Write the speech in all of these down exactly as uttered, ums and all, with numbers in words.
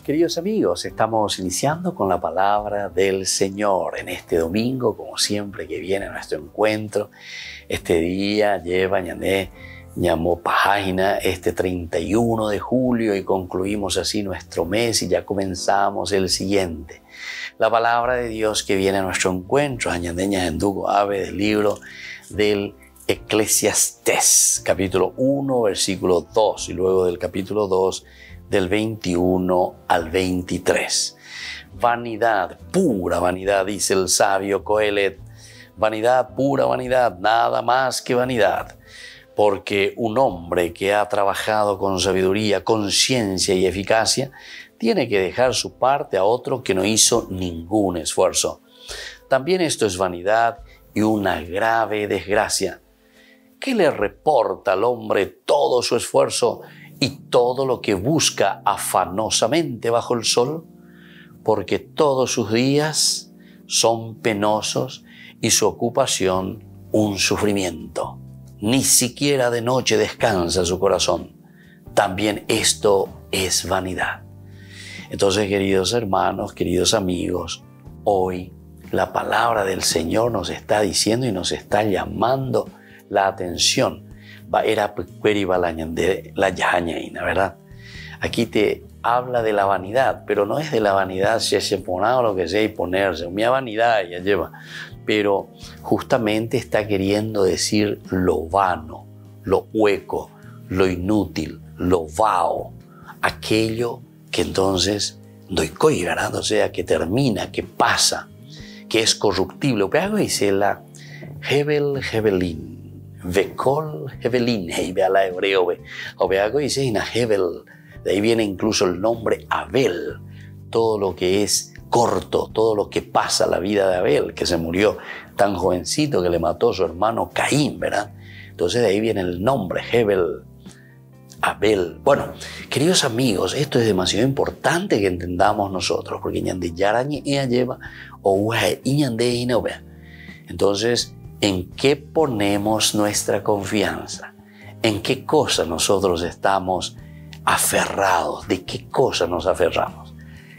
queridos amigos, estamos iniciando con la palabra del Señor en este domingo, como siempre que viene nuestro encuentro. Este día lleva, ñané, llamó página este treinta y uno de julio y concluimos así nuestro mes y ya comenzamos el siguiente. La palabra de Dios que viene a nuestro encuentro, añandeña en Dugo Ave, del libro del Eclesiastés, capítulo uno, versículo dos, y luego del capítulo dos, del veintiuno al veintitrés. Vanidad, pura vanidad, dice el sabio Coelet. Vanidad, pura vanidad, nada más que vanidad. Porque un hombre que ha trabajado con sabiduría, con ciencia y eficacia, tiene que dejar su parte a otro que no hizo ningún esfuerzo. También esto es vanidad y una grave desgracia. ¿Qué le reporta al hombre todo su esfuerzo y todo lo que busca afanosamente bajo el sol? Porque todos sus días son penosos y su ocupación un sufrimiento. Ni siquiera de noche descansa su corazón. También esto es vanidad. Entonces, queridos hermanos, queridos amigos, hoy la palabra del Señor nos está diciendo y nos está llamando la atención. Era la yañaina, ¿verdad? Aquí te habla de la vanidad, pero no es de la vanidad si se pone o lo que sea y ponerse. Mi vanidad ya lleva. Pero justamente está queriendo decir lo vano, lo hueco, lo inútil, lo vao, aquello que entonces doy coigarán, o sea, que termina, que pasa, que es corruptible. Pero dice la Hebel Hebelin. Vekol Hevelin, heibe a la hebreo, o veago dice ina Hebel, de ahí viene incluso el nombre Abel, todo lo que es corto, todo lo que pasa la vida de Abel, que se murió tan jovencito que le mató a su hermano Caín, ¿verdad? Entonces de ahí viene el nombre Hebel, Abel. Bueno, queridos amigos, esto es demasiado importante que entendamos nosotros, porque ñande yarañe ella lleva o uae iñande inobea. Entonces, ¿en qué ponemos nuestra confianza? ¿En qué cosa nosotros estamos aferrados? ¿De qué cosa nos aferramos?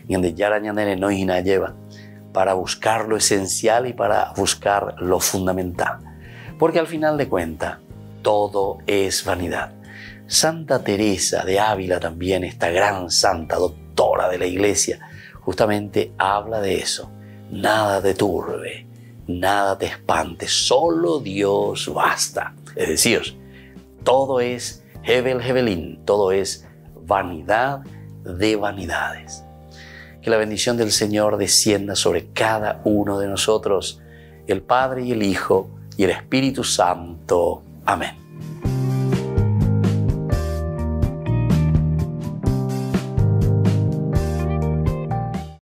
Para buscar lo esencial y para buscar lo fundamental. Porque al final de cuentas, todo es vanidad. Santa Teresa de Ávila también, esta gran santa doctora de la Iglesia, justamente habla de eso. Nada te turbe. Nada te espante, solo Dios basta. Es decir, todo es Hebel Hebelin, todo es vanidad de vanidades. Que la bendición del Señor descienda sobre cada uno de nosotros, el Padre y el Hijo y el Espíritu Santo. Amén.